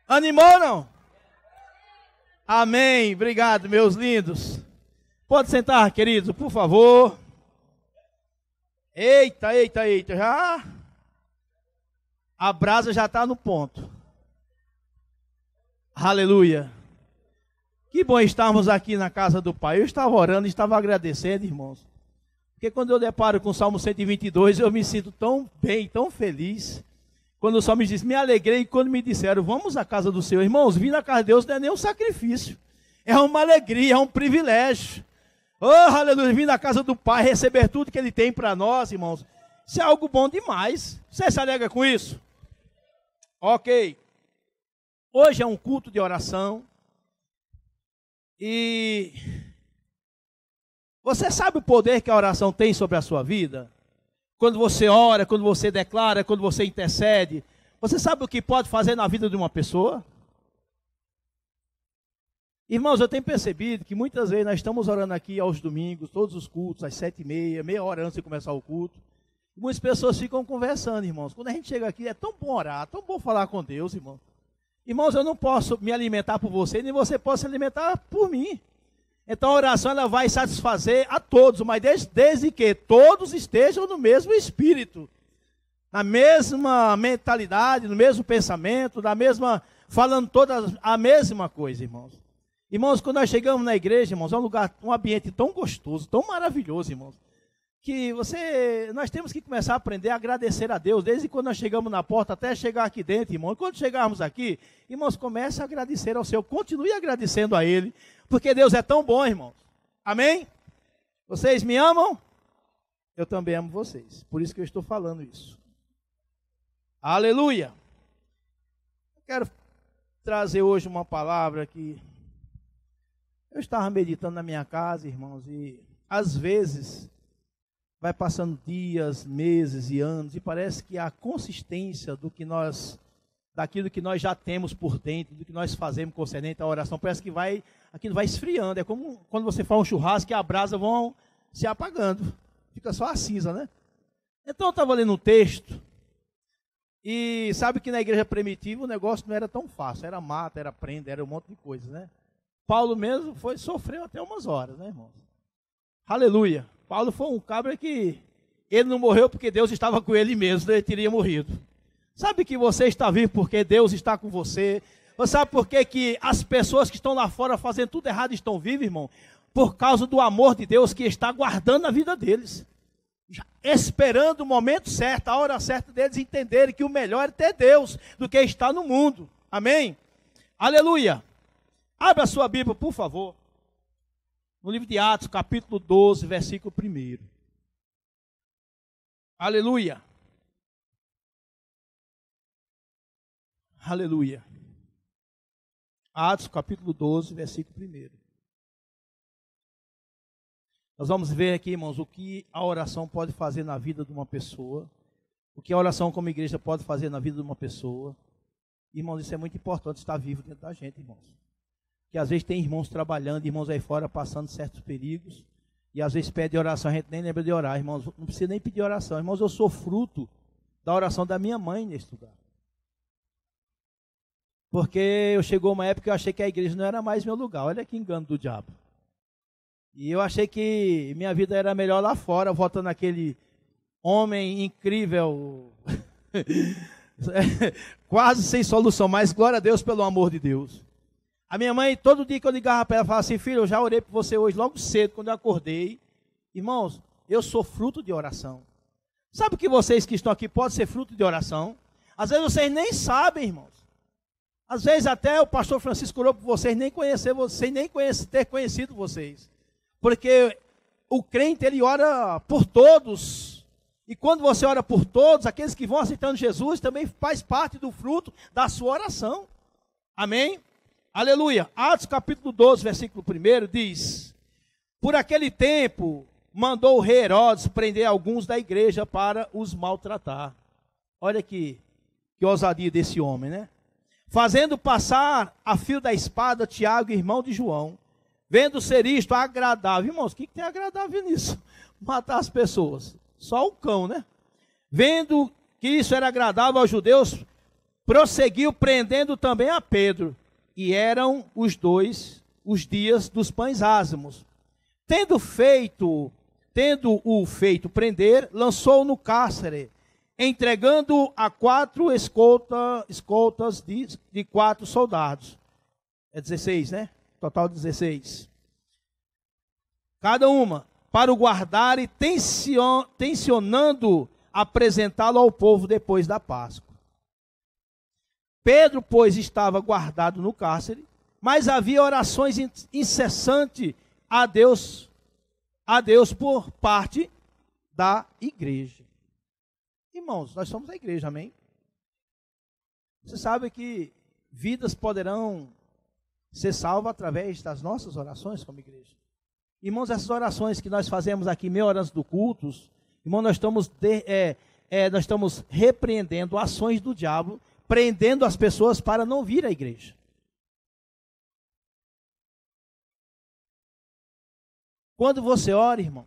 Animou ou não? Amém. Obrigado, meus lindos. Pode sentar, querido, por favor. Eita. Já a brasa já está no ponto. Aleluia. Que bom estarmos aqui na casa do Pai. Eu estava orando, estava agradecendo, irmãos. Porque quando eu deparo com o Salmo 122, eu me sinto tão bem, tão feliz. Quando o Salmo diz, me alegrei quando me disseram, vamos à casa do Senhor. Irmãos, vir na casa de Deus não é nem um sacrifício. É uma alegria, é um privilégio. Oh, aleluia, vir na casa do Pai, receber tudo que Ele tem para nós, irmãos. Isso é algo bom demais. Você se alegra com isso? Ok. Hoje é um culto de oração. E você sabe o poder que a oração tem sobre a sua vida? Quando você ora, quando você declara, quando você intercede, você sabe o que pode fazer na vida de uma pessoa? Irmãos, eu tenho percebido que muitas vezes nós estamos orando aqui aos domingos, todos os cultos, às 7h30, meia hora antes de começar o culto. E muitas pessoas ficam conversando, irmãos. Quando a gente chega aqui, é tão bom orar, tão bom falar com Deus, irmão. Irmãos, eu não posso me alimentar por você, nem você pode se alimentar por mim. Então a oração ela vai satisfazer a todos, mas desde que todos estejam no mesmo espírito, na mesma mentalidade, no mesmo pensamento, falando todas a mesma coisa, irmãos. Irmãos, quando nós chegamos na igreja, irmãos, é um lugar, um ambiente tão gostoso, tão maravilhoso, irmãos, que nós temos que começar a aprender a agradecer a Deus, desde quando nós chegamos na porta até chegar aqui dentro, irmão. E quando chegarmos aqui, irmãos, comece a agradecer ao Senhor, continue agradecendo a Ele, porque Deus é tão bom, irmãos. Amém? Vocês me amam? Eu também amo vocês, por isso que eu estou falando isso. Aleluia! Eu quero trazer hoje uma palavra que eu estava meditando na minha casa, irmãos, e às vezes vai passando dias, meses e anos, e parece que a consistência daquilo que nós já temos por dentro, do que nós fazemos concernente à oração, parece que aquilo vai esfriando. É como quando você faz um churrasco e a brasa vão se apagando. Fica só a cinza, né? Então eu estava lendo um texto, e sabe que na igreja primitiva o negócio não era tão fácil, era mata, era prenda, era um monte de coisas, né? Paulo mesmo sofreu até umas horas, né, irmãos? Aleluia! Paulo foi um cabra que ele não morreu porque Deus estava com ele mesmo, ele teria morrido. Sabe que você está vivo porque Deus está com você? Você sabe por que as pessoas que estão lá fora fazendo tudo errado estão vivas, irmão? Por causa do amor de Deus que está guardando a vida deles. Esperando o momento certo, a hora certa deles entenderem que o melhor é ter Deus do que estar no mundo. Amém? Aleluia! Abra a sua Bíblia, por favor. No livro de Atos, capítulo 12, versículo 1. Aleluia. Aleluia. Atos, capítulo 12, versículo 1. Nós vamos ver aqui, irmãos, o que a oração pode fazer na vida de uma pessoa. O que a oração como igreja pode fazer na vida de uma pessoa. Irmãos, isso é muito importante, estar vivo dentro da gente, irmãos. Que às vezes tem irmãos trabalhando, irmãos aí fora passando certos perigos, e às vezes pede oração, a gente nem lembra de orar, irmãos, não precisa nem pedir oração, irmãos, eu sou fruto da oração da minha mãe nesse lugar. Porque chegou uma época que eu achei que a igreja não era mais meu lugar, olha que engano do diabo. E eu achei que minha vida era melhor lá fora, voltando aquele homem incrível, quase sem solução, mas glória a Deus pelo amor de Deus. A minha mãe, todo dia que eu ligava para ela, falava assim, filho, eu já orei por você hoje, logo cedo, quando eu acordei. Irmãos, eu sou fruto de oração. Sabe que vocês que estão aqui podem ser fruto de oração? Às vezes vocês nem sabem, irmãos. Às vezes até o pastor Francisco orou por vocês, nem conhecer vocês, nem ter conhecido vocês. Porque o crente, ele ora por todos. E quando você ora por todos, aqueles que vão aceitando Jesus, também faz parte do fruto da sua oração. Amém? Aleluia. Atos capítulo 12, versículo 1 diz: por aquele tempo mandou o rei Herodes prender alguns da igreja para os maltratar. Olha que ousadia desse homem, né? Fazendo passar a fio da espada Tiago, irmão de João, vendo ser isto agradável. Irmãos, o que tem agradável nisso? Matar as pessoas. Só o cão, né? Vendo que isso era agradável aos judeus, prosseguiu prendendo também a Pedro. E eram os dias dos pães ázimos. Tendo-o feito prender, lançou no cárcere, entregando a 4 escoltas de 4 soldados. É 16, né? Total 16. Cada uma, para o guardar e tensionando apresentá-lo ao povo depois da Páscoa. Pedro, pois, estava guardado no cárcere, mas havia orações incessantes a Deus por parte da igreja. Irmãos, nós somos a igreja, amém? Você sabe que vidas poderão ser salvas através das nossas orações como igreja. Irmãos, essas orações que nós fazemos aqui, meia hora antes do culto, irmãos, nós estamos repreendendo ações do diabo, prendendo as pessoas para não vir à igreja. Quando você ora, irmãos,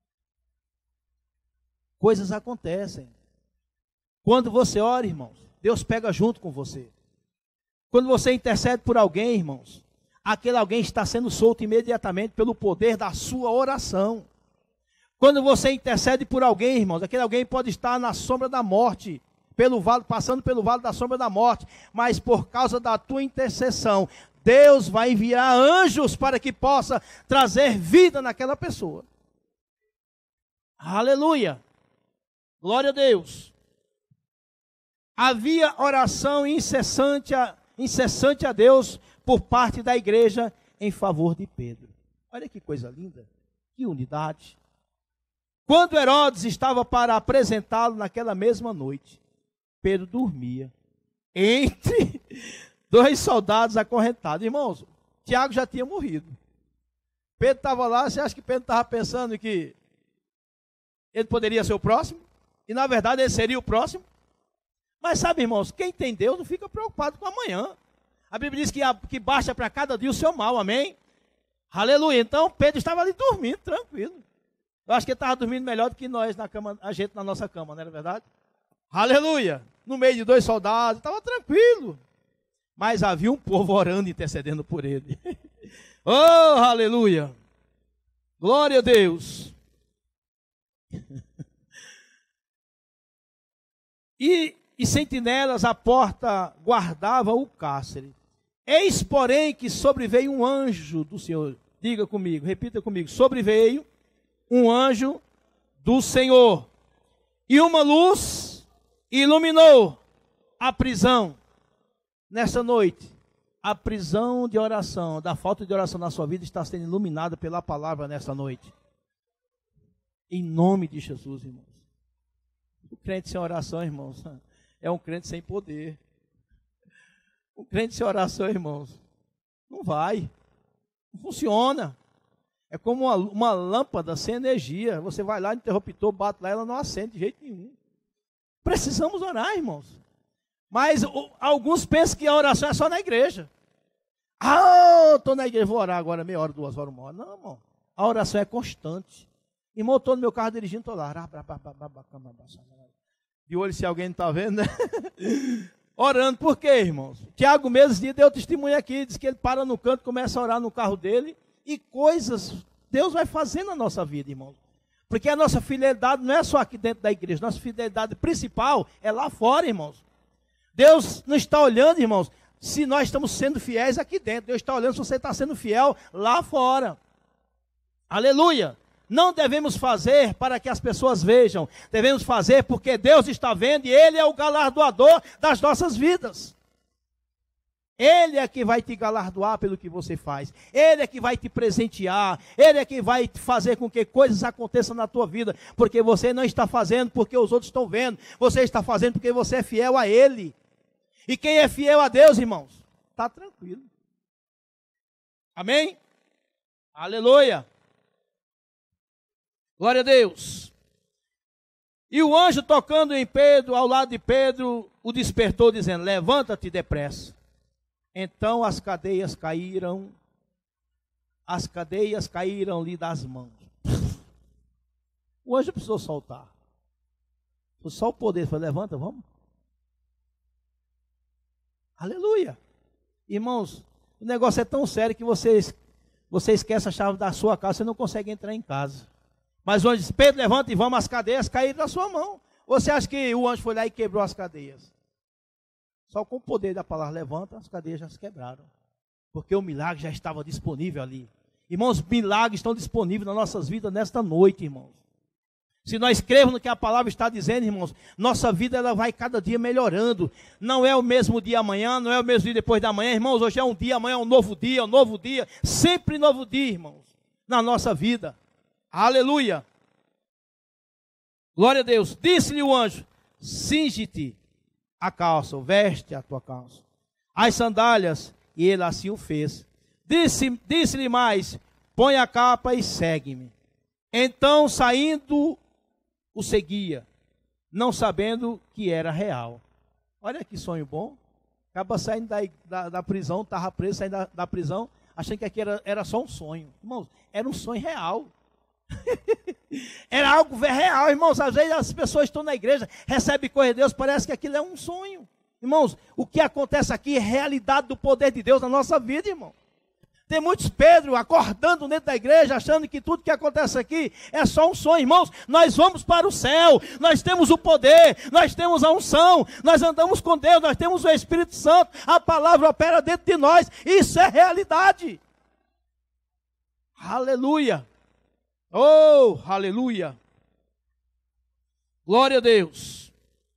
coisas acontecem. Quando você ora, irmãos, Deus pega junto com você. Quando você intercede por alguém, irmãos, aquele alguém está sendo solto imediatamente pelo poder da sua oração. Quando você intercede por alguém, irmãos, aquele alguém pode estar na sombra da morte, passando pelo vale da sombra da morte, mas por causa da tua intercessão, Deus vai enviar anjos para que possa trazer vida naquela pessoa. Aleluia! Glória a Deus! Havia oração incessante a Deus por parte da igreja em favor de Pedro. Olha que coisa linda, que unidade. Quando Herodes estava para apresentá-lo naquela mesma noite, Pedro dormia entre 2 soldados acorrentados. Irmãos, Tiago já tinha morrido. Pedro estava lá, você acha que Pedro estava pensando que ele poderia ser o próximo? E na verdade ele seria o próximo? Mas sabe, irmãos, quem tem Deus não fica preocupado com amanhã. A Bíblia diz que baixa para cada dia o seu mal, amém? Aleluia. Então Pedro estava ali dormindo, tranquilo. Eu acho que ele estava dormindo melhor do que nós na cama, a gente na nossa cama, não era verdade? Aleluia. No meio de 2 soldados, estava tranquilo. Mas havia um povo orando e intercedendo por ele. Oh, aleluia. Glória a Deus. E sentinelas à porta guardavam o cárcere. Eis, porém, que sobreveio um anjo do Senhor. Diga comigo, repita comigo. Sobreveio um anjo do Senhor. E uma luz iluminou a prisão. Nessa noite, a prisão de oração, da falta de oração na sua vida está sendo iluminada pela palavra nessa noite. Em nome de Jesus, irmãos. O crente sem oração, irmãos, é um crente sem poder. O crente sem oração, irmãos, não vai. Não funciona. É como uma lâmpada sem energia. Você vai lá, interruptor, bate lá, ela não acende de jeito nenhum. Precisamos orar, irmãos. Mas alguns pensam que a oração é só na igreja. Ah, estou na igreja, vou orar agora meia hora, 2 horas, 1 hora. Não, irmão. A oração é constante. Irmão, estou no meu carro dirigindo, estou lá. De olho se alguém não está vendo, né? Orando. Por quê, irmãos? Tiago mesmo deu testemunho aqui, diz que ele para no canto, começa a orar no carro dele. E coisas Deus vai fazendo na nossa vida, irmãos. Porque a nossa fidelidade não é só aqui dentro da igreja. Nossa fidelidade principal é lá fora, irmãos. Deus não está olhando, irmãos, se nós estamos sendo fiéis aqui dentro. Deus está olhando se você está sendo fiel lá fora. Aleluia. Não devemos fazer para que as pessoas vejam. Devemos fazer porque Deus está vendo e Ele é o galardoador das nossas vidas. Ele é que vai te galardoar pelo que você faz. Ele é que vai te presentear. Ele é que vai fazer com que coisas aconteçam na tua vida. Porque você não está fazendo porque os outros estão vendo. Você está fazendo porque você é fiel a Ele. E quem é fiel a Deus, irmãos, está tranquilo. Amém? Aleluia. Glória a Deus. E o anjo tocando em Pedro, ao lado de Pedro, o despertou dizendo, levanta-te depressa. Então as cadeias caíram-lhe das mãos. O anjo precisou soltar. Foi só o poder, foi, levanta, vamos. Aleluia. Irmãos, o negócio é tão sério que você esquece a chave da sua casa, você não consegue entrar em casa. Mas onde diz, Pedro, levanta e vamos, as cadeias caíram da sua mão. Você acha que o anjo foi lá e quebrou as cadeias? Só com o poder da palavra levanta, as cadeias já se quebraram. Porque o milagre já estava disponível ali. Irmãos, milagres estão disponíveis nas nossas vidas nesta noite, irmãos. Se nós cremos no que a palavra está dizendo, irmãos, nossa vida ela vai cada dia melhorando. Não é o mesmo dia amanhã, não é o mesmo dia depois da manhã, irmãos. Hoje é um dia, amanhã é um novo dia, sempre novo dia, irmãos, na nossa vida. Aleluia. Glória a Deus. Disse-lhe o anjo, cinge-te a calça, veste a tua calça, as sandálias, e ele assim o fez. Disse-lhe mais, põe a capa e segue-me. Então, saindo, o seguia, não sabendo que era real. Olha que sonho bom. Acaba saindo da prisão, estava preso, saindo da prisão, achando que aqui era só um sonho. Irmãos, era um sonho real. Era algo real, irmãos. Às vezes as pessoas estão na igreja, recebem coisa de Deus, parece que aquilo é um sonho. Irmãos, o que acontece aqui é realidade do poder de Deus na nossa vida, irmão. Tem muitos Pedro acordando dentro da igreja, achando que tudo que acontece aqui é só um sonho. Irmãos, nós vamos para o céu, nós temos o poder, nós temos a unção, nós andamos com Deus, nós temos o Espírito Santo, a palavra opera dentro de nós, isso é realidade. Aleluia. Oh, aleluia. Glória a Deus.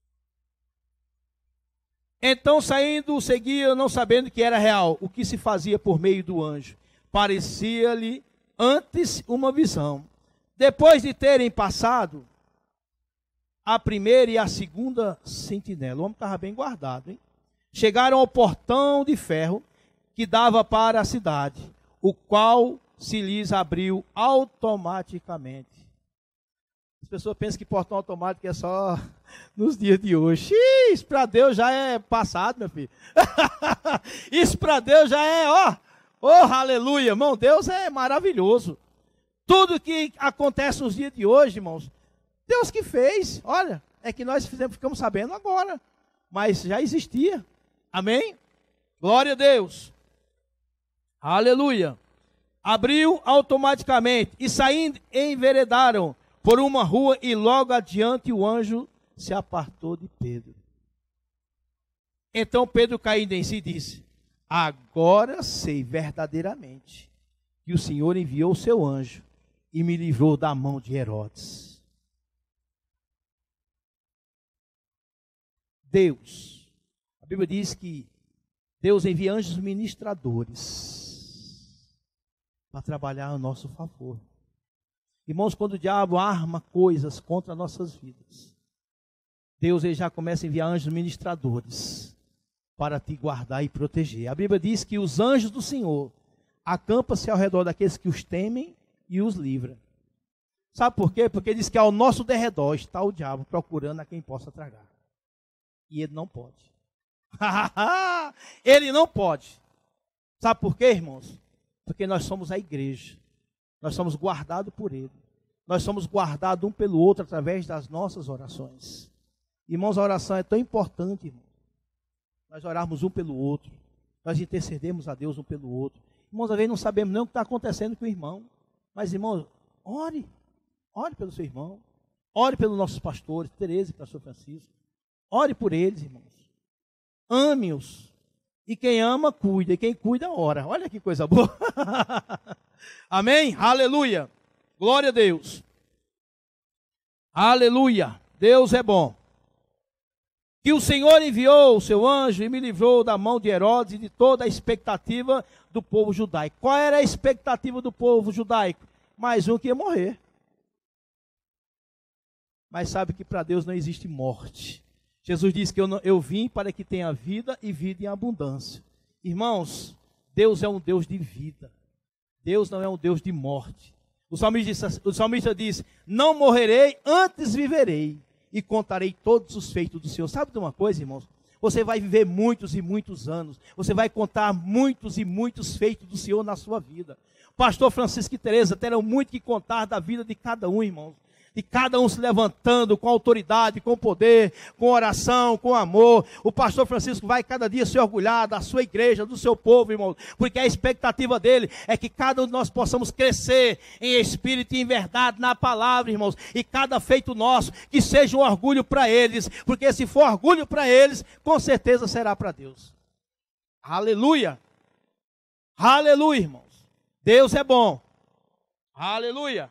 Então, saindo, seguia, não sabendo que era real, o que se fazia por meio do anjo. Parecia-lhe antes uma visão. Depois de terem passado a primeira e a segunda sentinela, o homem estava bem guardado, hein? Chegaram ao portão de ferro que dava para a cidade, o qual se lhes abriu automaticamente. As pessoas pensam que portão automático é só nos dias de hoje. Isso para Deus já é passado, meu filho. Isso para Deus já é, oh, aleluia, irmão. Deus é maravilhoso. Tudo que acontece nos dias de hoje, irmãos, Deus que fez. Olha, é que nós ficamos sabendo agora, mas já existia. Amém? Glória a Deus. Aleluia. Abriu automaticamente e saindo enveredaram por uma rua e logo adiante o anjo se apartou de Pedro. Então Pedro, caindo em si, disse: agora sei verdadeiramente que o Senhor enviou o seu anjo e me livrou da mão de Herodes. Deus, a Bíblia diz que Deus envia anjos ministradores para trabalhar a nosso favor. Irmãos, quando o diabo arma coisas contra nossas vidas, Deus ele já começa a enviar anjos ministradores para te guardar e proteger. A Bíblia diz que os anjos do Senhor acampam-se ao redor daqueles que os temem e os livra. Sabe por quê? Porque diz que ao nosso derredor está o diabo procurando a quem possa tragar. E ele não pode. Ele não pode. Sabe por quê, irmãos? Porque nós somos a igreja. Nós somos guardados por Ele. Nós somos guardados um pelo outro através das nossas orações. Irmãos, a oração é tão importante, irmãos. Nós orarmos um pelo outro. Nós intercedemos a Deus um pelo outro. Irmãos, às vezes não sabemos nem o que está acontecendo com o irmão. Mas, irmãos, ore. Ore pelo seu irmão. Ore pelos nossos pastores, Tereza e pastor Francisco. Ore por eles, irmãos. Ame-os. E quem ama, cuida. E quem cuida, ora. Olha que coisa boa. Amém? Aleluia. Glória a Deus. Aleluia. Deus é bom. Que o Senhor enviou o seu anjo e me livrou da mão de Herodes e de toda a expectativa do povo judaico. Qual era a expectativa do povo judaico? Mais um que ia morrer. Mas sabe que para Deus não existe morte. Jesus disse que eu vim para que tenha vida e vida em abundância. Irmãos, Deus é um Deus de vida. Deus não é um Deus de morte. O salmista diz: não morrerei, antes viverei e contarei todos os feitos do Senhor. Sabe de uma coisa, irmãos? Você vai viver muitos e muitos anos. Você vai contar muitos e muitos feitos do Senhor na sua vida. Pastor Francisco e Tereza terão muito que contar da vida de cada um, irmãos. E cada um se levantando com autoridade, com poder, com oração, com amor. O pastor Francisco vai cada dia se orgulhar da sua igreja, do seu povo, irmão. Porque a expectativa dele é que cada um de nós possamos crescer em espírito e em verdade na palavra, irmãos. E cada feito nosso que seja um orgulho para eles. Porque se for orgulho para eles, com certeza será para Deus. Aleluia! Aleluia, irmãos. Deus é bom. Aleluia!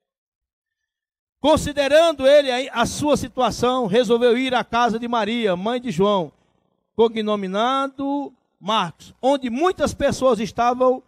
Considerando ele a sua situação, resolveu ir à casa de Maria, mãe de João, cognominado Marcos, onde muitas pessoas estavam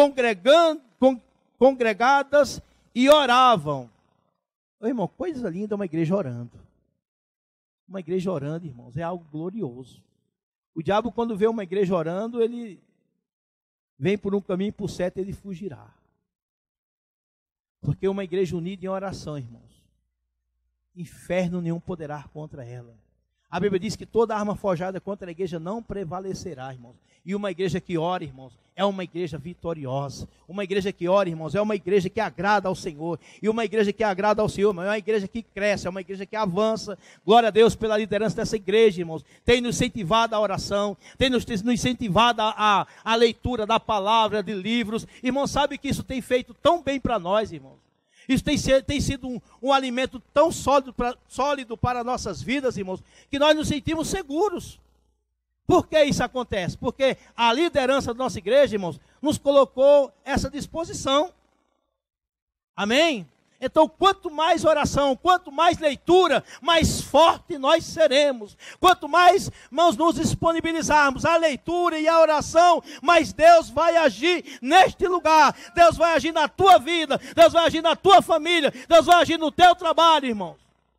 congregadas e oravam. Ô, irmão, coisa linda uma igreja orando. Uma igreja orando, irmãos, é algo glorioso. O diabo, quando vê uma igreja orando, ele vem por um caminho e por certo ele fugirá. Porque uma igreja unida em oração, irmãos, inferno nenhum poderá contra ela. A Bíblia diz que toda arma forjada contra a igreja não prevalecerá, irmãos. E uma igreja que ora, irmãos, é uma igreja vitoriosa. Uma igreja que ora, irmãos, é uma igreja que agrada ao Senhor. E uma igreja que agrada ao Senhor, mas é uma igreja que cresce, é uma igreja que avança. Glória a Deus pela liderança dessa igreja, irmãos. Tem nos incentivado a oração, tem nos incentivado a leitura da palavra, de livros. Irmãos, sabe que isso tem feito tão bem para nós, irmãos. Isso tem sido um alimento tão sólido para nossas vidas, irmãos, que nós nos sentimos seguros. Por que isso acontece? Porque a liderança da nossa igreja, irmãos, nos colocou essa disposição. Amém? Então, quanto mais oração, quanto mais leitura, mais forte nós seremos. Quanto mais, irmãos, nos disponibilizarmos à leitura e à oração, mais Deus vai agir neste lugar. Deus vai agir na tua vida, Deus vai agir na tua família, Deus vai agir no teu trabalho, irmãos.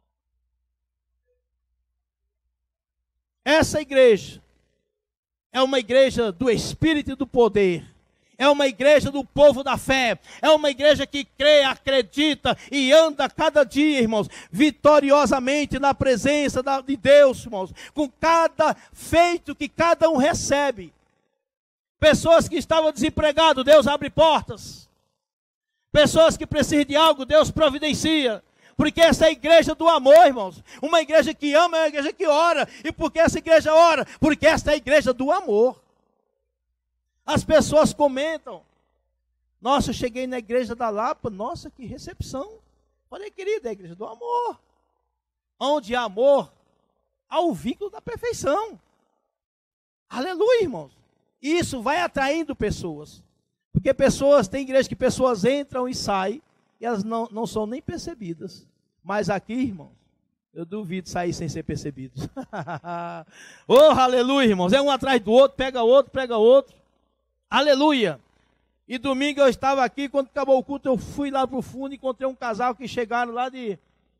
Essa igreja é uma igreja do Espírito e do poder. É uma igreja do povo da fé. É uma igreja que crê, acredita e anda cada dia, irmãos, vitoriosamente na presença de Deus, irmãos, com cada feito que cada um recebe. Pessoas que estavam desempregadas, Deus abre portas. Pessoas que precisam de algo, Deus providencia. Porque essa é a igreja do amor, irmãos. Uma igreja que ama é uma igreja que ora. E por que essa igreja ora? Porque essa é a igreja do amor. As pessoas comentam. Nossa, eu cheguei na igreja da Lapa. Nossa, que recepção. Falei, querida, é a igreja do amor. Onde há amor, há o vínculo da perfeição. Aleluia, irmãos. Isso vai atraindo pessoas. Porque tem igreja que pessoas entram e saem. E elas não são nem percebidas. Mas aqui, irmãos, eu duvido sair sem ser percebidos. Oh, aleluia, irmãos. É um atrás do outro, pega outro, prega outro. Aleluia. E domingo eu estava aqui, quando acabou o culto, eu fui lá para o fundo e encontrei um casal que chegaram lá de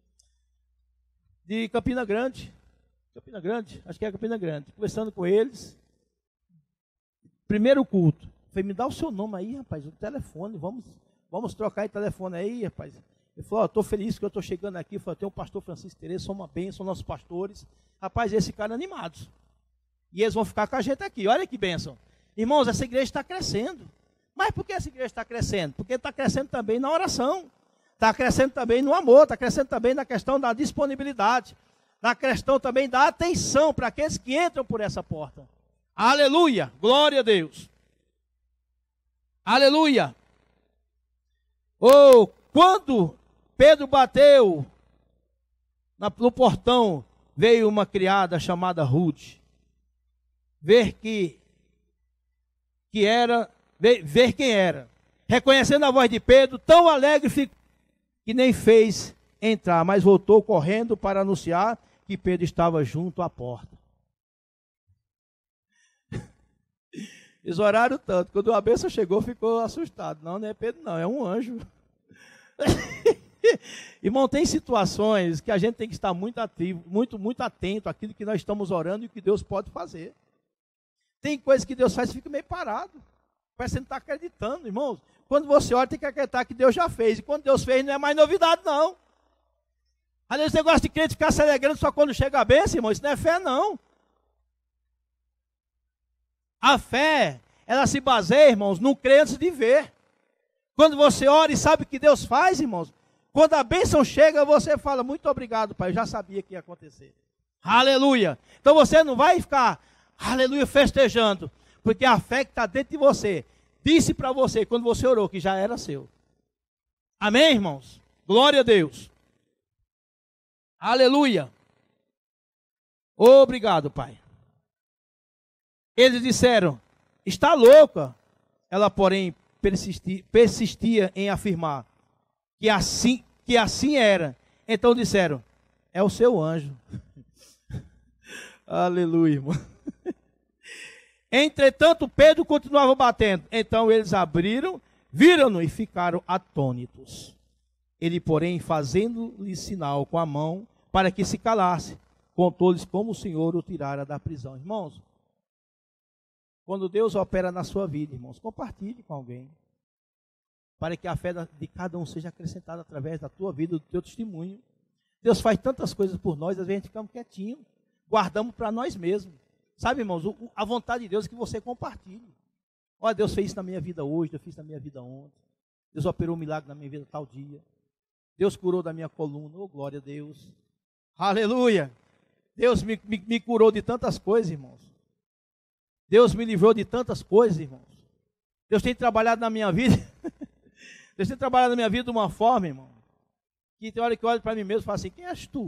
Campina Grande. Campina Grande? Acho que é Campina Grande. Conversando com eles. Primeiro culto. Falei, me dá o seu nome aí, rapaz, o telefone, vamos trocar de telefone aí, rapaz. Ele falou, estou feliz que eu estou chegando aqui. Eu falei, tem o pastor Francisco Tereza, são uma bênção, são nossos pastores. Rapaz, esse cara é animados. E eles vão ficar com a gente aqui, olha que bênção. Irmãos, essa igreja está crescendo. Mas por que essa igreja está crescendo? Porque está crescendo também na oração. Está crescendo também no amor, está crescendo também na questão da disponibilidade. Na questão também da atenção para aqueles que entram por essa porta. Aleluia, glória a Deus. Aleluia. Oh, quando Pedro bateu no portão, veio uma criada chamada Ruth, ver quem era. Reconhecendo a voz de Pedro, tão alegre ficou que nem fez entrar, mas voltou correndo para anunciar que Pedro estava junto à porta. Eles oraram tanto, quando a bênção chegou, ficou assustado. Não é Pedro não, é um anjo. Irmão, tem situações que a gente tem que estar muito ativo, muito atento àquilo que nós estamos orando e o que Deus pode fazer. Tem coisas que Deus faz e fica meio parado. Parece que você não está acreditando, irmãos. Quando você ora, tem que acreditar que Deus já fez. E quando Deus fez, não é mais novidade, não. Às vezes você gosta de crente ficar se alegrando só quando chega a bênção, irmão. Isso não é fé, não. A fé, ela se baseia, irmãos, no crer antes de ver. Quando você ora e sabe o que Deus faz, irmãos, Quando a bênção chega, você fala, muito obrigado, Pai, eu já sabia que ia acontecer. Aleluia. Então você não vai ficar, aleluia, festejando, porque a fé que está dentro de você, disse para você, quando você orou, que já era seu. Amém, irmãos? Glória a Deus. Aleluia. Obrigado, Pai. Eles disseram, está louca. Ela, porém, persistia em afirmar que assim era. Então disseram, é o seu anjo. Aleluia, irmão. Entretanto, Pedro continuava batendo. Então eles abriram, viram-no e ficaram atônitos. Ele, porém, fazendo-lhe sinal com a mão para que se calasse, contou-lhes como o Senhor o tirara da prisão. Irmãos, quando Deus opera na sua vida, irmãos, compartilhe com alguém, para que a fé de cada um seja acrescentada através da tua vida, do teu testemunho. Deus faz tantas coisas por nós, às vezes a gente fica quietinho, guardamos para nós mesmos. Sabe, irmãos, a vontade de Deus é que você compartilhe. Olha, Deus fez isso na minha vida hoje, Deus fez na minha vida ontem. Deus operou um milagre na minha vida tal dia. Deus curou da minha coluna, oh glória a Deus. Aleluia. Deus me curou de tantas coisas, irmãos. Deus me livrou de tantas coisas, irmãos. Deus tem trabalhado na minha vida. Deus tem trabalhado na minha vida de uma forma, irmão, que tem hora que eu olho para mim mesmo e falo assim, quem és tu?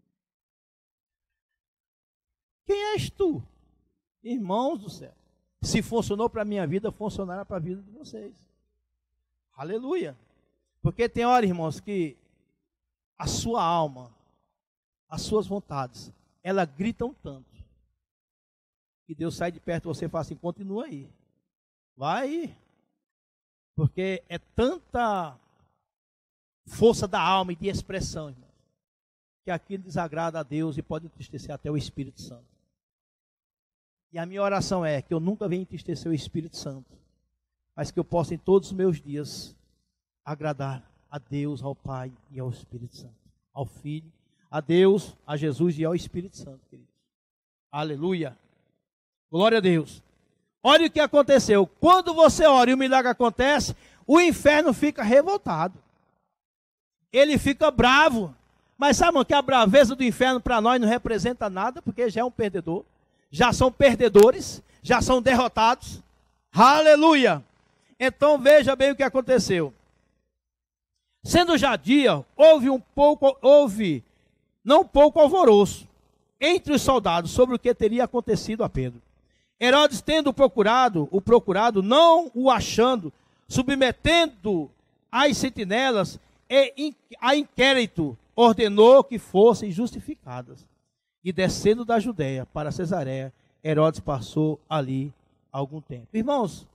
Quem és tu? Irmãos do céu. Se funcionou para a minha vida, funcionará para a vida de vocês. Aleluia. Porque tem hora, irmãos, que a sua alma, as suas vontades, elas gritam tanto, que Deus sai de perto de você e fala assim, continua aí. Vai aí. Porque é tanta força da alma e de expressão, irmão, que aquilo desagrada a Deus e pode entristecer até o Espírito Santo. E a minha oração é que eu nunca venha entristecer o Espírito Santo, mas que eu possa em todos os meus dias agradar a Deus, ao Pai e ao Espírito Santo, ao Filho, a Deus, a Jesus e ao Espírito Santo, queridos. Aleluia. Glória a Deus. Olha o que aconteceu. Quando você ora e o milagre acontece, o inferno fica revoltado. Ele fica bravo. Mas sabe que a braveza do inferno para nós não representa nada, porque já é um perdedor. Já são perdedores, já são derrotados. Aleluia. Então veja bem o que aconteceu. Sendo já dia, houve não pouco alvoroço entre os soldados sobre o que teria acontecido a Pedro. Herodes, tendo o procurado, não o achando, submetendo as sentinelas e a inquérito, ordenou que fossem justificadas. E descendo da Judéia para Cesareia, Herodes passou ali algum tempo. Irmãos,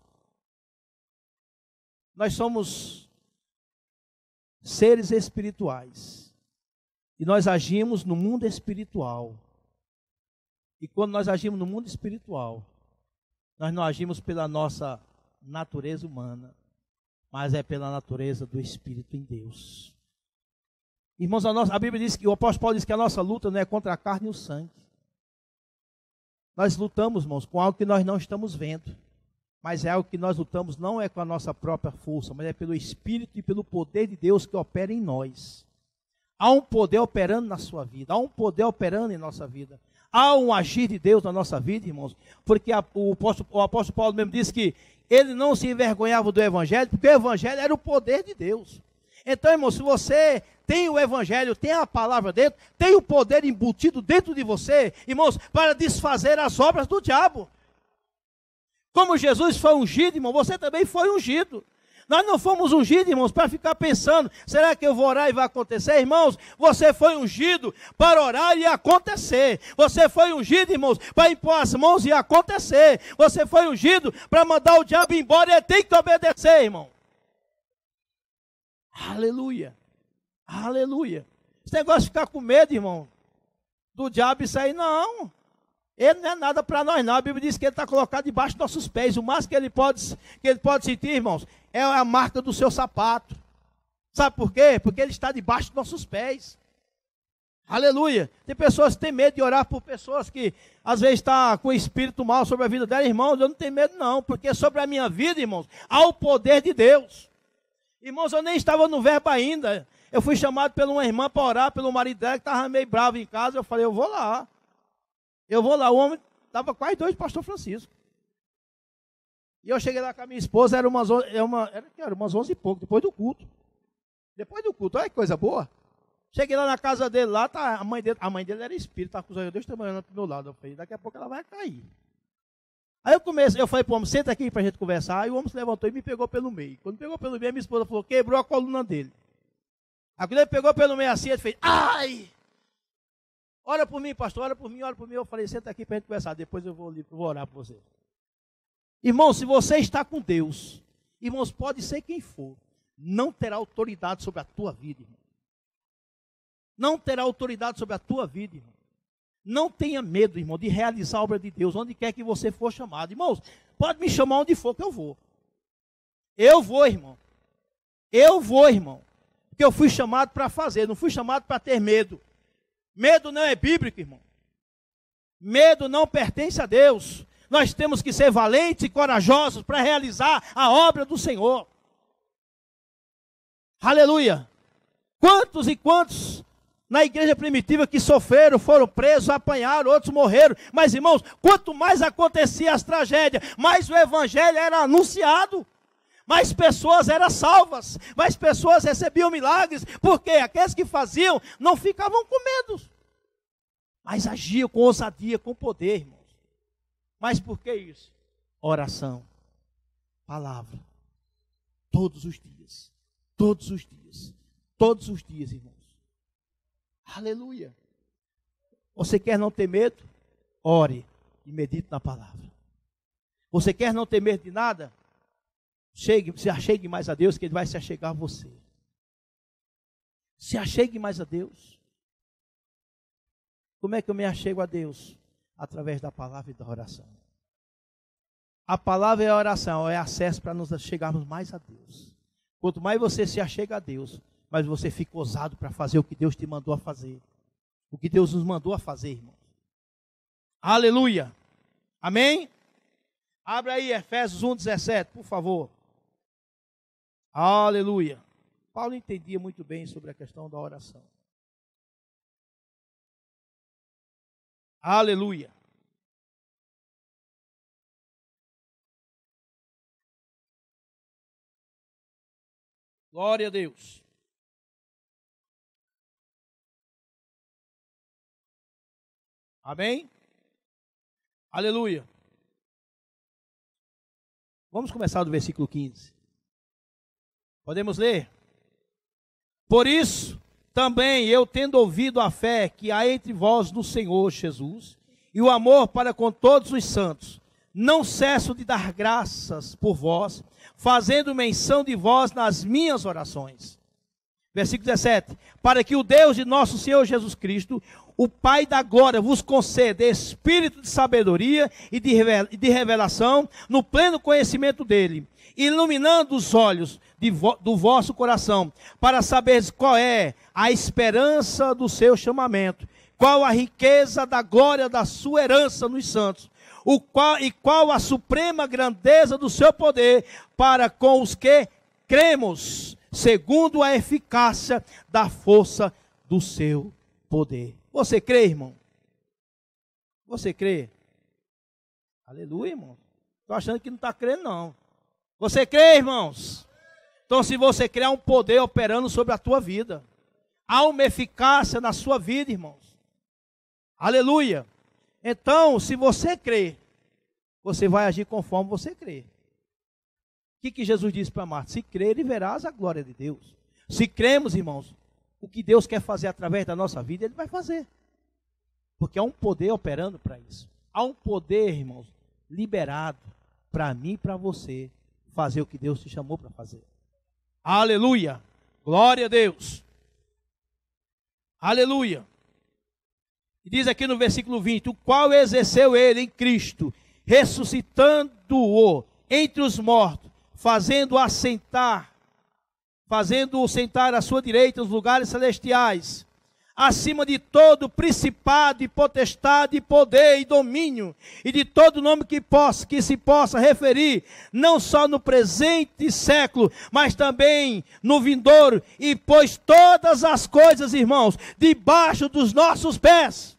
nós somos seres espirituais. E nós agimos no mundo espiritual. E quando nós agimos no mundo espiritual, nós não agimos pela nossa natureza humana, mas é pela natureza do Espírito em Deus. Irmãos, a Bíblia diz que o apóstolo Paulo diz que a nossa luta não é contra a carne e o sangue. Nós lutamos, irmãos, com algo que nós não estamos vendo. Mas é algo que nós lutamos não é com a nossa própria força, mas é pelo Espírito e pelo poder de Deus que opera em nós. Há um poder operando na sua vida, há um poder operando em nossa vida. Há um agir de Deus na nossa vida, irmãos, porque o apóstolo Paulo mesmo disse que ele não se envergonhava do Evangelho, porque o Evangelho era o poder de Deus. Então, irmãos, se você tem o Evangelho, tem a palavra dentro, tem o poder embutido dentro de você, irmãos, para desfazer as obras do diabo. Como Jesus foi ungido, irmão, você também foi ungido. Nós não fomos ungidos, irmãos, para ficar pensando, será que eu vou orar e vai acontecer? Irmãos, você foi ungido para orar e acontecer. Você foi ungido, irmãos, para impor as mãos e acontecer. Você foi ungido para mandar o diabo embora e ele tem que obedecer, irmão. Aleluia. Aleluia. Esse negócio de ficar com medo, irmão, do diabo isso aí, não. Ele não é nada para nós, não. A Bíblia diz que ele está colocado debaixo dos nossos pés. O máximo que ele pode sentir, irmãos, é a marca do seu sapato. Sabe por quê? Porque ele está debaixo dos nossos pés. Aleluia. Tem pessoas que têm medo de orar por pessoas que às vezes estão com o espírito mal sobre a vida dela. Irmãos, eu não tenho medo não, porque sobre a minha vida, irmãos, há o poder de Deus. Irmãos, eu nem estava no verbo ainda. Eu fui chamado por uma irmã para orar pelo marido dela, que estava meio bravo em casa. Eu falei, eu vou lá. O homem estava quase doido, pastor Francisco. E eu cheguei lá com a minha esposa, era umas 11 e pouco, depois do culto. Olha que coisa boa. Cheguei lá na casa dele, lá tá a mãe dele era espírita, estava com os olhos dois trabalhando pro meu lado. Eu falei, daqui a pouco ela vai cair. Aí eu falei pro homem, senta aqui pra gente conversar. Aí o homem se levantou e me pegou pelo meio. Quando pegou pelo meio, minha esposa falou, quebrou a coluna dele. Aí quando ele pegou pelo meio assim, ele fez, ai! Ora por mim, pastor, ora por mim. Eu falei, senta aqui pra gente conversar, depois eu vou orar por você. Irmão, se você está com Deus, irmãos, pode ser quem for, não terá autoridade sobre a tua vida, irmão. Não terá autoridade sobre a tua vida, irmão. Não tenha medo, irmão, de realizar a obra de Deus, onde quer que você for chamado. Irmãos, pode me chamar onde for que eu vou. Eu vou, irmão. Porque eu fui chamado para fazer, não fui chamado para ter medo. Medo não é bíblico, irmão. Medo não pertence a Deus. Nós temos que ser valentes e corajosos para realizar a obra do Senhor. Aleluia. Quantos e quantos na igreja primitiva que sofreram, foram presos, apanharam, outros morreram. Mas, irmãos, quanto mais acontecia as tragédias, mais o evangelho era anunciado. Mais pessoas eram salvas, mais pessoas recebiam milagres, porque aqueles que faziam não ficavam com medo, mas agiam com ousadia, com poder, irmãos. Mas por que isso? Oração, palavra, todos os dias, irmãos. Aleluia. Você quer não ter medo? Ore e medite na palavra. Você quer não ter medo de nada? Se achegue mais a Deus, que Ele vai se achegar a você. Se achegue mais a Deus. Como é que eu me achego a Deus? Através da palavra e da oração. A palavra e a oração é acesso para nos chegarmos mais a Deus. Quanto mais você se achega a Deus, mais você fica ousado para fazer o que Deus te mandou a fazer. O que Deus nos mandou a fazer, irmãos. Aleluia. Amém? Abra aí Efésios 1:17, por favor. Aleluia. Paulo entendia muito bem sobre a questão da oração. Aleluia. Glória a Deus. Amém? Aleluia. Vamos começar do versículo 15. Podemos ler? Por isso, também eu, tendo ouvido a fé que há entre vós no Senhor Jesus, e o amor para com todos os santos, não cesso de dar graças por vós, fazendo menção de vós nas minhas orações. Versículo 17. Para que o Deus de nosso Senhor Jesus Cristo, o Pai da glória, vos conceda espírito de sabedoria e de revelação, no pleno conhecimento dele, iluminando os olhos do vosso coração, para saberes qual é a esperança do seu chamamento, qual a riqueza da glória da sua herança nos santos, qual a suprema grandeza do seu poder para com os que cremos, segundo a eficácia da força do seu poder. Você crê, irmão? Você crê? Aleluia, irmão. Estou achando que não está crendo, não. Você crê, irmãos? Então, se você crê, há um poder operando sobre a tua vida. Há uma eficácia na sua vida, irmãos. Aleluia. Então, se você crê, você vai agir conforme você crê. O que Jesus disse para Marta? Se crer, e verás a glória de Deus. Se cremos, irmãos, o que Deus quer fazer através da nossa vida, Ele vai fazer. Porque há um poder operando para isso. Há um poder, irmãos, liberado para mim e para você fazer o que Deus te chamou para fazer. Aleluia. Glória a Deus. Aleluia. E diz aqui no versículo 20, o qual exerceu Ele em Cristo, ressuscitando-o entre os mortos, fazendo-o sentar à sua direita nos lugares celestiais, acima de todo principado e potestade, e poder e domínio, e de todo nome que se possa referir, não só no presente século, mas também no vindouro, e pôs todas as coisas, irmãos, debaixo dos nossos pés.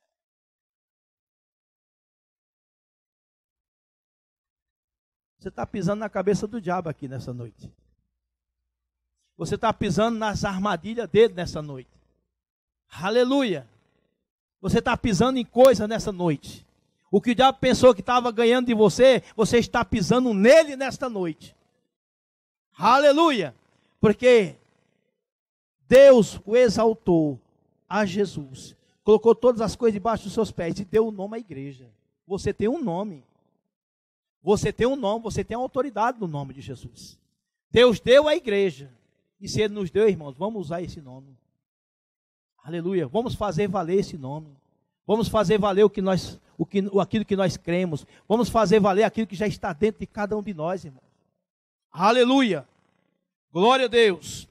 Você está pisando na cabeça do diabo aqui nessa noite. Você está pisando nas armadilhas dele nessa noite. Aleluia. Você está pisando em coisa nessa noite. O que o diabo pensou que estava ganhando de você, você está pisando nele nesta noite. Aleluia. Porque Deus o exaltou a Jesus. Colocou todas as coisas debaixo dos seus pés e deu o nome à igreja. Você tem um nome. Você tem um nome, você tem autoridade no nome de Jesus. Deus deu à igreja. E se Ele nos deu, irmãos, vamos usar esse nome. Aleluia. Vamos fazer valer esse nome. Vamos fazer valer aquilo que nós cremos. Vamos fazer valer aquilo que já está dentro de cada um de nós, irmãos. Aleluia. Glória a Deus.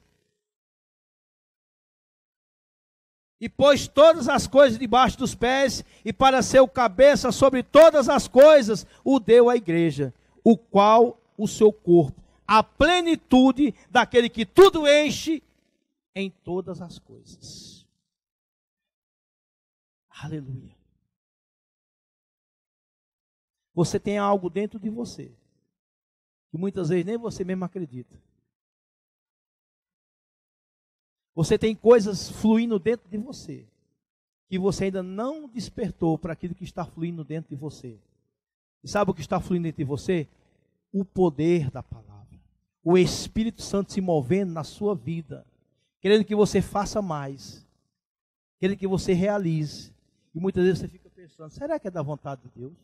E pôs todas as coisas debaixo dos pés, e para ser o cabeça sobre todas as coisas, o deu à igreja, o qual o seu corpo, a plenitude daquele que tudo enche em todas as coisas. Aleluia. Você tem algo dentro de você, que muitas vezes nem você mesmo acredita. Você tem coisas fluindo dentro de você, que você ainda não despertou para aquilo que está fluindo dentro de você. E sabe o que está fluindo dentro de você? O poder da palavra. O Espírito Santo se movendo na sua vida, querendo que você faça mais, querendo que você realize. E muitas vezes você fica pensando, será que é da vontade de Deus?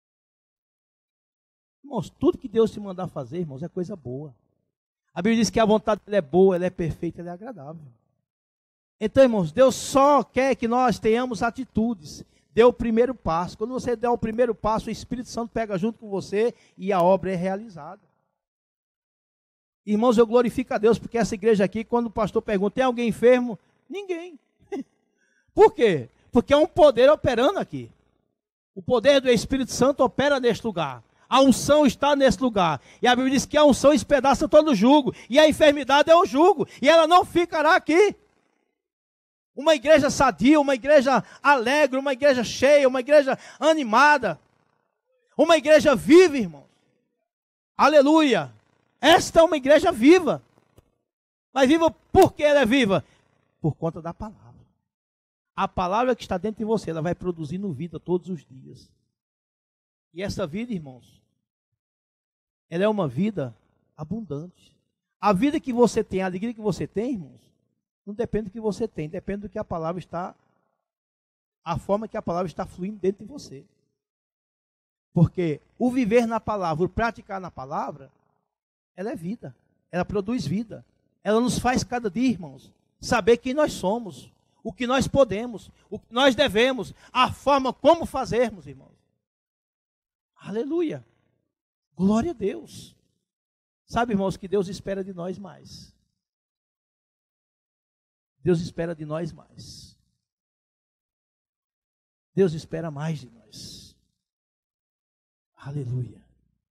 Irmãos, tudo que Deus te mandar fazer, irmãos, é coisa boa. A Bíblia diz que a vontade dele é boa, ela é perfeita, ela é agradável. Então, irmãos, Deus só quer que nós tenhamos atitudes. Dê o primeiro passo. Quando você der o primeiro passo, o Espírito Santo pega junto com você e a obra é realizada. Irmãos, eu glorifico a Deus, porque essa igreja aqui, quando o pastor pergunta, tem alguém enfermo? Ninguém. Por quê? Porque é um poder operando aqui. O poder do Espírito Santo opera neste lugar. A unção está nesse lugar. E a Bíblia diz que a unção espedaça todo o jugo. E a enfermidade é o jugo. E ela não ficará aqui. Uma igreja sadia, uma igreja alegre, uma igreja cheia, uma igreja animada. Uma igreja viva, irmãos. Aleluia. Esta é uma igreja viva. Mas viva por que ela é viva? Por conta da palavra. A palavra que está dentro de você, ela vai produzindo vida todos os dias. E essa vida, irmãos, ela é uma vida abundante. A vida que você tem, a alegria que você tem, irmãos, não depende do que você tem, depende do que a palavra está, a forma que a palavra está fluindo dentro de você. Porque o viver na palavra, o praticar na palavra, ela é vida, ela produz vida. Ela nos faz cada dia, irmãos, saber quem nós somos, o que nós podemos, o que nós devemos, a forma como fazermos, irmãos. Aleluia. Glória a Deus. Sabe, irmãos, que Deus espera de nós mais. Deus espera de nós mais. Deus espera mais de nós. Aleluia.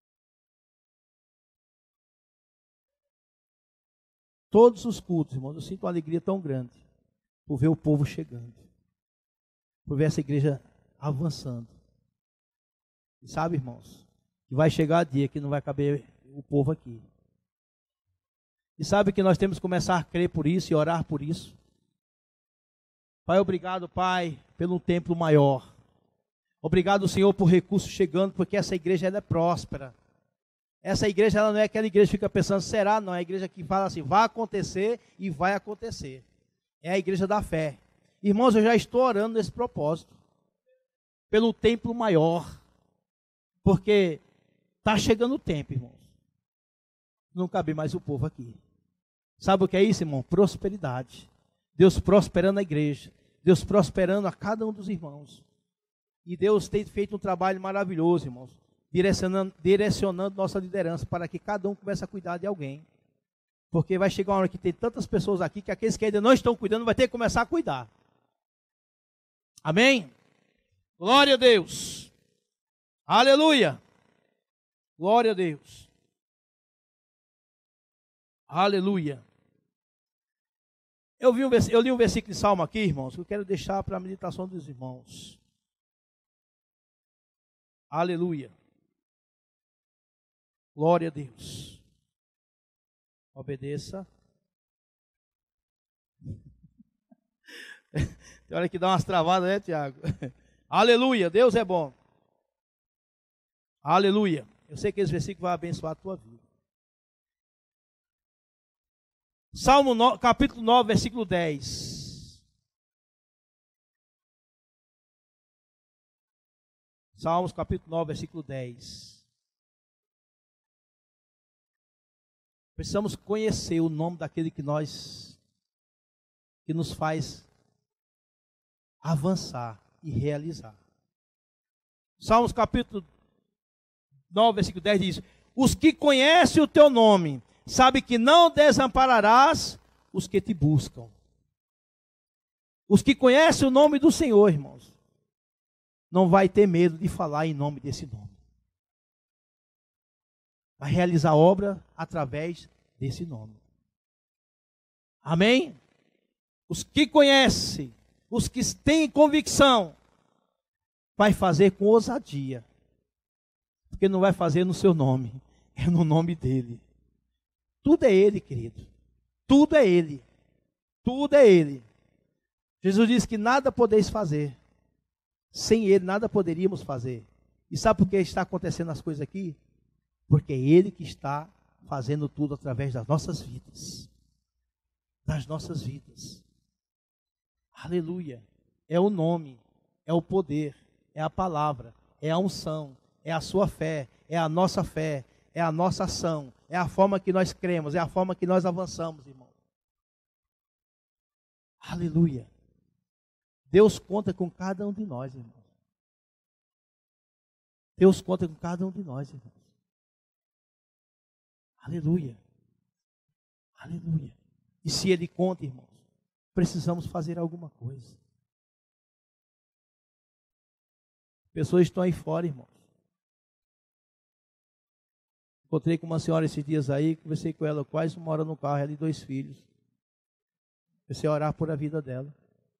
Todos os cultos, irmãos, eu sinto uma alegria tão grande por ver o povo chegando, por ver essa igreja avançando. E sabe, irmãos, que vai chegar dia que não vai caber o povo aqui. E sabe que nós temos que começar a crer por isso e orar por isso. Pai, obrigado, Pai, pelo templo maior. Obrigado, Senhor, por recursos chegando, porque essa igreja ela é próspera. Essa igreja ela não é aquela igreja que fica pensando, será? Não, é a igreja que fala assim, vai acontecer e vai acontecer. É a igreja da fé. Irmãos, eu já estou orando nesse propósito. Pelo templo maior. Porque está chegando o tempo, irmãos. Não cabe mais o povo aqui. Sabe o que é isso, irmão? Prosperidade. Deus prosperando a igreja. Deus prosperando a cada um dos irmãos. E Deus tem feito um trabalho maravilhoso, irmãos. Direcionando nossa liderança para que cada um comece a cuidar de alguém. Porque vai chegar uma hora que tem tantas pessoas aqui que aqueles que ainda não estão cuidando vai ter que começar a cuidar. Amém? Glória a Deus. Aleluia. Glória a Deus. Aleluia. Eu li um versículo de Salmo aqui, irmãos, que eu quero deixar para a meditação dos irmãos. Aleluia. Glória a Deus. Obedeça. Tem hora que dá umas travadas, né, Tiago? Aleluia, Deus é bom. Aleluia. Eu sei que esse versículo vai abençoar a tua vida. Capítulo 9, versículo 10. Salmos, capítulo 9, versículo 10. Precisamos conhecer o nome daquele que nos faz avançar e realizar. Salmos, capítulo 9, versículo 10 diz: os que conhecem o teu nome, sabe que não desampararás os que te buscam. Os que conhecem o nome do Senhor, irmãos, não vai ter medo de falar em nome desse nome. Vai realizar obra através desse nome. Amém? Os que conhecem, os que têm convicção, vai fazer com ousadia. Porque não vai fazer no seu nome, é no nome dele. Tudo é ele, querido. Tudo é ele. Tudo é ele. Jesus disse que nada podeis fazer. Sem ele, nada poderíamos fazer. E sabe por que está acontecendo as coisas aqui? Porque é ele que está fazendo tudo através das nossas vidas. Das nossas vidas. Aleluia. É o nome, é o poder, é a palavra, é a unção, é a sua fé, é a nossa fé, é a nossa ação, é a forma que nós cremos, é a forma que nós avançamos, irmão. Aleluia. Deus conta com cada um de nós, irmão. Deus conta com cada um de nós, irmão. Aleluia. Aleluia. E se Ele conta, irmãos, precisamos fazer alguma coisa. Pessoas estão aí fora, irmãos. Encontrei com uma senhora esses dias aí, conversei com ela quase 1 hora no carro, ela e 2 filhos. Comecei a orar por a vida dela.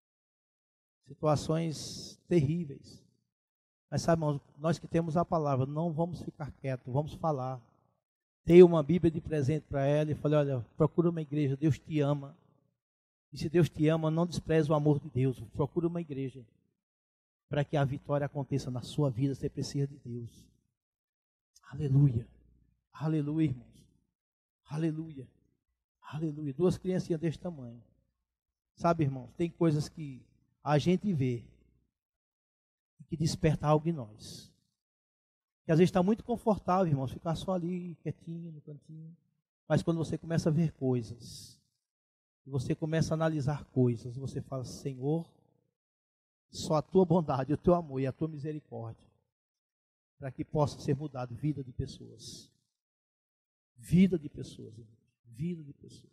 Situações terríveis. Mas sabe, irmãos, nós que temos a palavra, não vamos ficar quietos, vamos falar. Dei uma Bíblia de presente para ela e falei: olha, procura uma igreja, Deus te ama. E se Deus te ama, não despreze o amor de Deus. Procura uma igreja. Para que a vitória aconteça na sua vida, você precisa de Deus. Aleluia. Aleluia, irmãos. Aleluia. Aleluia. 2 criancinhas desse tamanho. Sabe, irmãos, tem coisas que a gente vê e que desperta algo em nós. Que às vezes está muito confortável, irmãos, ficar só ali, quietinho, no cantinho. Mas quando você começa a ver coisas, você começa a analisar coisas, você fala: Senhor, só a tua bondade, o teu amor e a tua misericórdia, para que possa ser mudado vida de pessoas. Vida de pessoas, irmãos. Vida de pessoas.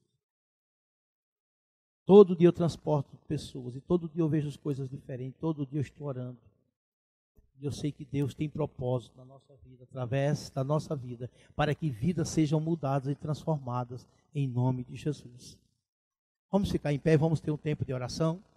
Todo dia eu transporto pessoas e todo dia eu vejo as coisas diferentes, todo dia eu estou orando. E eu sei que Deus tem propósito na nossa vida, através da nossa vida, para que vidas sejam mudadas e transformadas em nome de Jesus. Vamos ficar em pé, vamos ter um tempo de oração.